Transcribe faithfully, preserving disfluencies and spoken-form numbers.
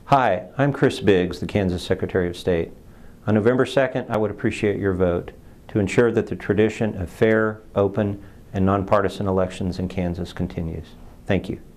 Hi, I'm Chris Biggs, the Kansas Secretary of State. On November second, I would appreciate your vote to ensure that the tradition of fair, open, and nonpartisan elections in Kansas continues. Thank you.